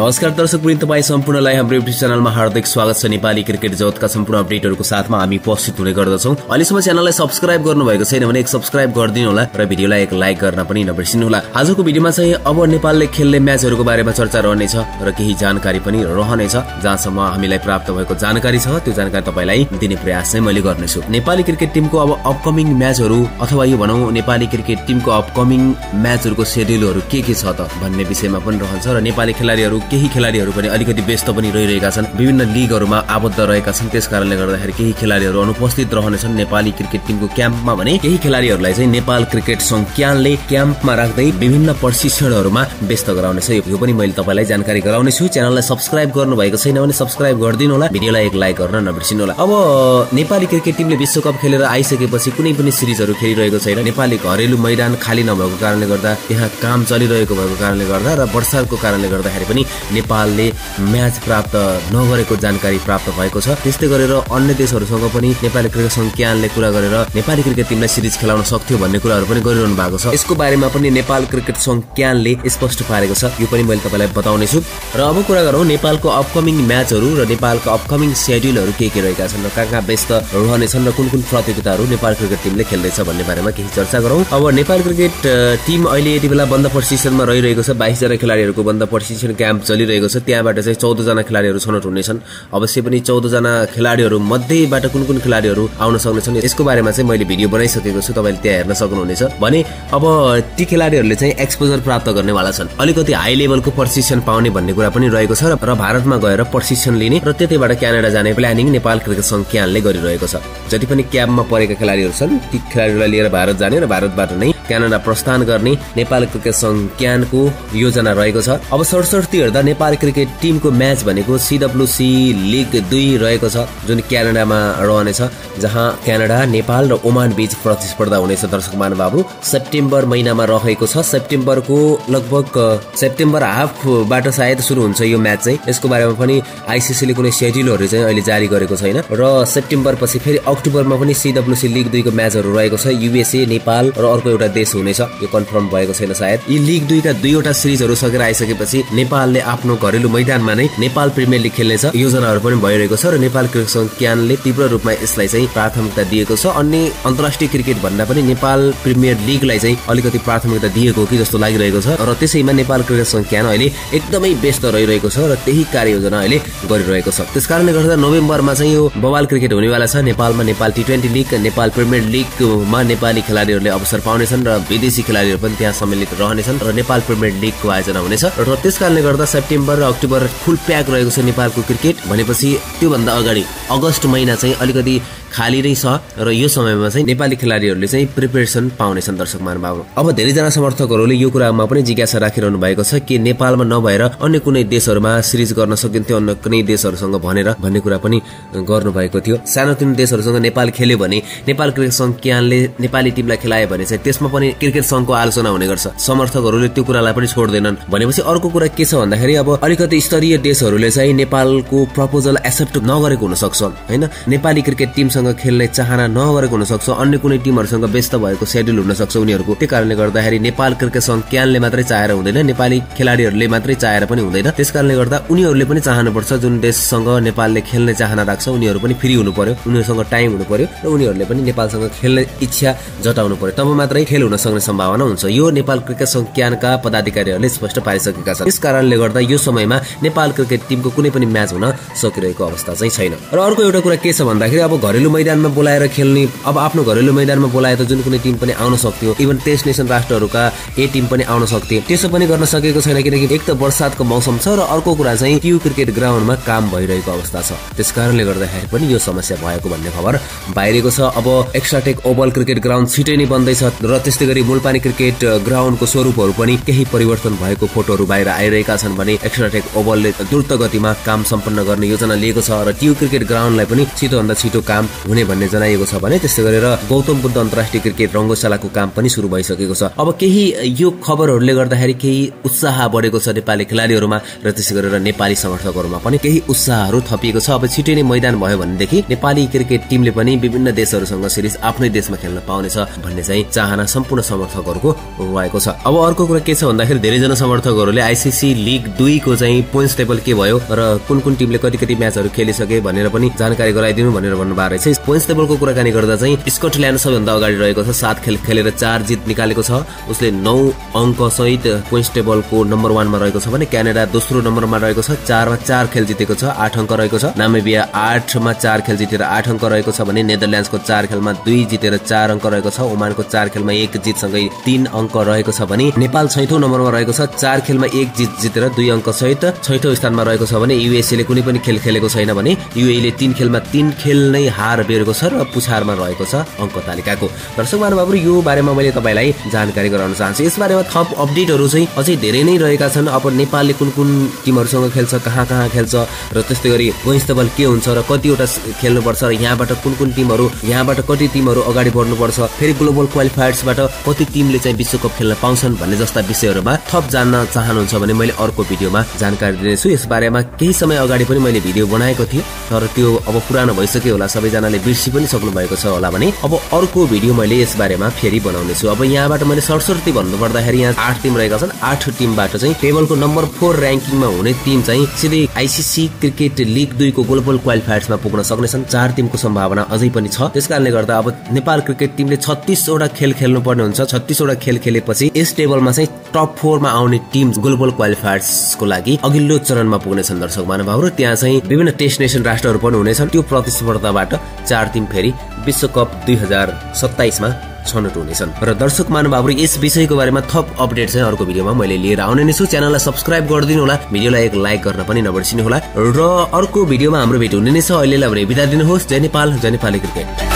नमस्कार दर्शकवृन्द, तपाई सम्पूर्णलाई हाम्रो युट्युब च्यानलमा हार्दिक स्वागत छ। नेपाली क्रिकेट जगतका सम्पूर्ण अपडेटहरुको साथमा हामी उपस्थित हुने गर्दछौं। अहिलेसम्म च्यानललाई सब्स्क्राइब गर्नुभएको छैन भने एक सब्स्क्राइब गरिदिनु होला र भिडियोलाई एक लाइक गर्न पनि नबिर्सिनु होला। आजको भिडियोमा चाहिँ अब नेपालले खेल्ने म्याचहरुको बारेमा चर्चा रहनेछ र केही जानकारी पनि रहनेछ। जहाँसम्म हामीलाई प्राप्त भएको जानकारी छ त्यो जानकारी तपाईलाई दिने प्रयास चाहिँ मैले गर्नेछु। नेपाली क्रिकेट टिमको अब अपकमिङ म्याचहरु अथवा यो भनौं नेपाली क्रिकेट टिमको अपकमिङ म्याचहरुको शेड्युलहरु के छ त भन्ने विषयमा पनि रहन्छ र नेपाली खेलाडीहरु केही खेलाडीहरु पनि अलिकति व्यस्त पनि रहिरहेका छन्, विभिन्न लीगहरुमा आबद्ध रहेका छन्। त्यसकारणले गर्दाखेरि केही खेलाडीहरु अनुपस्थित रहनेछन् नेपाली क्रिकेट टिमको क्याम्पमा भने केही खेलाडीहरुलाई चाहिँ नेपाल क्रिकेट संघले क्याम्पमा राख्दै विभिन्न प्रशिक्षणहरुमा व्यस्त गराउनेछ। यो पनि मैले तपाईलाई जानकारी गराउने छु। च्यानललाई सब्स्क्राइब गर्नुभएको छैन भने सब्स्क्राइब गरिदिनु होला, भिडियोलाई एक लाइक गर्न नबिर्सिनु होला। अब नेपाली क्रिकेट टिमले विश्वकप खेलेर आइसकेपछि कुनै पनि सिरिजहरु खेलिरहेको छैन। नेपाली घरेलु मैदान खाली नभएको कारणले गर्दा यहाँ काम चलिरहेको भएको कारणले गर्दा र वर्षाको कारणले गर्दाखेरि पनि नेपालले म्याच प्राप्त नगरेको जानकारी प्राप्त भएको छ। त्यस्तै गरेर अन्य देशहरुसँग पनि नेपाली क्रिकेट संघले कुरा गरेर नेपाली क्रिकेट टिमलाई सिरिज खेलाउन सक्थ्यो भन्ने कुराहरु पनि गरिरहनु भएको छ। यसको बारेमा पनि नेपाल क्रिकेट संघले स्पष्ट पारेको छ। यो पनि मैले तपाईलाई बताउने छु। र अब कुरा गरौं नेपालको अपकमिङ म्याचहरु र नेपालको अपकमिङ शेड्युलहरु के रहेका छन् र कहाँ व्यस्त रहनेछन् र कुन प्रतियोगिताहरु नेपाल क्रिकेट टिमले खेल्दैछ भन्ने बारेमा केही चर्चा गरौं। अब नेपाल क्रिकेट टिम अहिले यति बेला बन्द प्रशिक्षणमा रहिरहेको छ। 22 जना खेलाडीहरुको बन्द प्रशिक्षण क्याम्प चलिरहेको छ। त्यहाँबाट चाहिँ 14 जना खेलाडीहरु छनौट हुनेछन्। अवश्य पनि 14 जना खेलाडीहरु मध्येबाट कुन खेलाडीहरु आउन सक्नेछन् यसको बारेमा चाहिँ मैले भिडियो बनाइसकेको छु, तपाईले त्यहाँ हेर्न सक्नुहुनेछ। भने अब ती खेलाडीहरुले चाहिँ एक्सपोजर प्राप्त गर्नेवाला छन्, अलिकति हाई लेभलको प्रशिक्षण पाउने भन्ने कुरा पनि रहेको छ र भारतमा गएर प्रशिक्षण लिने र त्यतैबाट क्यानाडा जाने प्लानिङ नेपाल क्रिकेट संघले गरिरहेको छ। जति पनि क्याम्पमा परेका खेलाडीहरु छन् ती खेलाडीहरुलाई लिएर भारत जाने र भारतबाट नै क्यानाडा प्रस्थान गर्ने नेपाल क्रिकेट संघको योजना रहेको छ। अब सरसर्ती हेर्दा नेपाल क्रिकेट टिमको म्याच भनेको सीडब्ल्यूसी लीग 2 रहेको छ, जुन क्यानाडामा रहनेछ, जहाँ क्यानाडा, नेपाल र ओमान बीच प्रतिस्पर्धा हुनेछ। दर्शक महानुभावहरु सेप्टेम्बर महिनामा रहेको छ। सेप्टेम्बरको लगभग सेप्टेम्बर हाफबाट सायद सुरु हुन्छ यो म्याच चाहिँ। यसको बारेमा पनि आईसीसीले कुनै शेड्युलहरु चाहिँ अहिले जारी गरेको छैन र सेप्टेम्बर पछि फेरि अक्टोबरमा पनि सीडब्ल्यूसी लीग 2 को म्याचहरु रहेको छ। युएसए, नेपाल र अर्को एउटा देश हुनेछ, यो कन्फर्म भएको छैन सायद। यी लीग 2 का 2 वटा सिरिजहरु सकेर आइसकेपछि नेपालले आफ्नो घरेलु मैदानमा नै नेपाल प्रिमियर लीग खेल्नेछ। योजनाहरु पनि भइरहेको छ र नेपाल क्रिकेट संघले तीव्र रूपमा यसलाई चाहिँ प्राथमिकता दिएको छ। अन्य अन्तर्राष्ट्रिय क्रिकेट भन्दा पनि नेपाल प्रिमियर लीगलाई चाहिँ अलिकति प्राथमिकता दिएको कि जस्तो लागिरहेको छ र त्यसैमा नेपाल क्रिकेट संघ अहिले एकदमै व्यस्त रहिरहेको छ र त्यही कार्ययोजना अहिले गरिरहेको छ। त्यसकारणले गर्दा नोभेम्बरमा चाहिँ यो बवाल क्रिकेट हुनेवाला छ। नेपालमा नेपाल टी20 लीग, नेपाल प्रिमियर लीगमा नेपाली खेलाडीहरुले अवसर पाउनेछन् र विदेशी खेलाडीहरु पनि त्यहाँ सम्मिलित रहनेछन् र नेपाल प्रिमियर लीगको आयोजना हुनेछ। र त्यसकारणले गर्दा सेप्टेम्बर र अक्टोबर फुल प्याक रहेको छ नेपालको क्रिकेट। भनेपछि त्यो भन्दा अगाडि अगस्त महिना चाहिँ अलिकति खाली नै छ र यो समयमा चाहिँ नेपाली खेलाडीहरुले चाहिँ प्रिपरेसन पाउनेछन्। दर्शक महानुभाव, अब धेरै जना समर्थकहरुले यो कुरामा पनि जिज्ञासा राखिरहनु भएको छ कि नेपालमा नभएर अन्य कुनै देशहरुमा सिरिज गर्न सकिन्थ्यो, अन्य कुनै देशहरुसँग भनेर भन्ने कुरा पनि गर्नु भएको थियो। सानोतिनो देशहरुसँग नेपाल खेल्यो भने नेपाल क्रिकेट संघले नेपाली टिमलाई खेलायो भने चाहिँ त्यसमा पनि क्रिकेट संघको आलोचना हुने गर्छ। समर्थकहरुले त्यो कुरालाई पनि छोड्दैनन्। भनेपछि अर्को कुरा के छ भन्दाखेरि अब अलिकति स्तरीय देशहरुले चाहिँ नेपालको प्रपोजल एक्सेप्ट नगरेको हुन सक्छ हैन, नेपाली क्रिकेट टिमसँग खेल्ने चाहना नगरेको हुन सक्छ, अन्य कुनै टिमहरुसँग व्यस्त भएको शेड्युल हुन सक्छ उनीहरुको। त्यही कारणले गर्दाखेरि नेपाल क्रिकेट संघले मात्रै चाहेर हुँदैन, नेपाली खेलाडीहरुले मात्रै चाहेर पनि हुँदैन। त्यसकारणले गर्दा उनीहरुले पनि चाहनुपर्छ, जुन देशसँग नेपालले खेल्ने चाहना राख्छ उनीहरु पनि फ्री हुनु पर्यो, उनीहरुसँग टाइम हुनु पर्यो र उनीहरुले पनि नेपालसँग खेल्ने इच्छा जताउनु पर्यो, तब मात्रै खेल हुन सक्ने सम्भावना हुन्छ। यो नेपाल क्रिकेट संघका पदाधिकारीहरुले स्पष्ट पारिसकेका छन्। त्यसकारणले गर्दा यो समयमा नेपाल क्रिकेट टिमको कुनै पनि म्याच हुन सकिरहेको अवस्था चाहिँ छैन। र अर्को एउटा कुरा के छ भन्दाखेरि अब घरेलु मैदानमा बोलाएर खेल्ने, अब आफ्नो घरेलु मैदानमा बोलाए त जुन कुनै टिम पनि आउन सक्थ्यो, इभन टेस्ट नेसन राष्ट्रहरुका ए टिम पनि आउन सक्थे, त्यसो पनि गर्न सकेको छैन किनकि एक त बर्सातको मौसम छ र अर्को कुरा चाहिँ क्यू क्रिकेट ग्राउन्डमा काम भइरहेको अवस्था छ। त्यसकारणले गर्दाखेरि पनि यो समस्या भएको भन्ने खबर बाहिरको छ। अब एक्स्ट्राटेक ओभल क्रिकेट ग्राउन्ड छिटै नै बन्दैछ र त्यस्तै गरी मुलपानी क्रिकेट ग्राउन्डको स्वरूपहरु पनि केही परिवर्तन भएको फोटोहरु बाहिर आइरहेका छन्। भने एक्स्ट्राटेक ओभलले द्रुत गतिमा काम सम्पन्न गर्ने योजना लिएको छ र क्यू क्रिकेट ग्राउन्डलाई पनि छिटो भन्दा छिटो काम हुने भन्ने जनाइएको छ भने त्यस्तै गरेर गौतम बुद्ध अन्तर्राष्ट्रिय क्रिकेट रङ्गशालाको काम पनि सुरु भइसकेको छ। अब केही यो खबरहरूले गर्दाखेरि केही उत्साह बढेको छ नेपाली खेलाडीहरूमा र त्यसै गरेर नेपाली समर्थकहरूमा पनि केही उत्साहहरू थपिएको छ। अब छिटै नै मैदान भयो भनेदेखि नेपाली क्रिकेट टिमले पनि विभिन्न देशहरूसँग सिरिज आफ्नै देशमा खेल्न पाउनेछ भन्ने चाहिँ चाहना सम्पूर्ण समर्थकहरूको रहेको छ। अब अर्को कुरा के छ भन्दाखेरि धेरैजना समर्थकहरूले आइसिसी लिग 2 को चाहिँ पोइन्ट्स टेबल के भयो र कुन कुन टिमले कति म्याचहरू खेलिसके भनेर पनि जानकारी गराइदिनु भनेर भन्नुभएको रहेछ। पोइन्ट्स टेबलको कुराकानी गर्दा चाहिँ स्कटल्यान्ड सबैभन्दा अगाडि रहेको छ, 7 खेल खेलेर 4 जित निकालेको छ। उसले 9 अङ्क सहित पोइन्ट्स टेबलको नम्बर 1 मा रहेको छ भने क्यानाडा दोस्रो नम्बरमा रहेको छ, 4 मा 4 खेल जितेको छ, 8 अङ्क रहेको छ। नामिबिया 8 मा 4 खेल जितेर 8 अङ्क रहेको छ भने नेदरल्यान्ड्सको 4 खेलमा 2 जितेर 4 अङ्क रहेको छ। ओमानको 4 खेलमा 1 जित सँगै 3 अङ्क रहेको छ भने नेपाल 6औं नम्बरमा रहेको छ, 4 खेलमा 1 जित जितेर 2 अङ्क सहित 6औं स्थानमा रहेको छ भने युएसए ले कुनै पनि खेल खेलेको छैन भने युएई ले 3 खेलमा 3 खेल नै हार बेरेको छ र पुछारमा रहेको छ अङ्क तालिकाको। दर्शक महानुभावहरु, यो बारेमा मैले तपाईलाई जानकारी गराउन चाहन्छु। यस बारेमा थप अपडेटहरू चाहिँ अझै धेरै नै रहेका छन्। अब नेपालले कुन कुन टिमहरुसँग खेल्छ, कहाँ खेल्छ र त्यस्तै गरी पोइन्ट्स टेबल के हुन्छ र कतिवटा खेल्नुपर्छ र यहाँबाट कुन कुन टिमहरु, यहाँबाट कति टिमहरु अगाडि बढ्नुपर्छ, फेरि ग्लोबल क्वालिफायर्सबाट कति टिमले चाहिँ विश्वकप खेल्न पाउँछन् भन्ने जस्ता विषयहरुमा थप जान्न चाहनुहुन्छ भने मैले अर्को भिडियोमा जानकारी दिनेछु। यस बारेमा केही समय अगाडि पनि मैले भिडियो बनाएको थिएँ, तर त्यो अब पुरानो भइसक्यो होला, सबैजनाले बिर्सि पनि सक्नु भएको छ होला भने अब अर्को भिडियो मैले यस बारेमा फेरि बनाउने छु। अब यहाँबाट मैले सर्टसर्ती भन्नु पर्दाखेरि यहाँ 8 टिम रहेका छन्। 8 टिमबाट चाहिँ टेबलको नम्बर 4 र्याङ्किङमा हुने टिम चाहिँ सिधै आइसिसी क्रिकेट लिग 2 को ग्लोबल क्वालिफायर्समा पुग्न सक्नेछन्। 4 टिमको सम्भावना अझै पनि छ। त्यसकारणले गर्दा अब नेपाल क्रिकेट टिमले 36 वटा खेल खेल्नुपर्ने हुन्छ। 36 वटा खेल खेलेपछि यस टेबलमा चाहिँ टप 4 मा आउने टिम ग्लोबल क्वालिफायर्सको लागि अघिल्लो चरणमा पुग्नेछन्। दर्शक महानुभावहरु, त्यहाँ चाहिँ विभिन्न डेस्टिनेसन राष्ट्रहरू पनि हुनेछन्। त्यो प्रतिस्पर्धाबाट 4 टिम फेरि विश्वकप 2027 मा छनौट हुनेछन्। र दर्शक महानुभावहरु, यस विषयको बारेमा थप अपडेट चाहिँ अर्को भिडियोमा मैले लिएर आउने नै छु। च्यानललाई सब्स्क्राइब गरिदिनु होला, भिडियोलाई एक लाइक गर्न पनि नबिर्सिनु होला र अर्को भिडियोमा हाम्रो भेट हुने नै छ। अहिलेलाई भने बिदा दिनुहोस्। जय नेपाल, जय नेपाली क्रिकेट।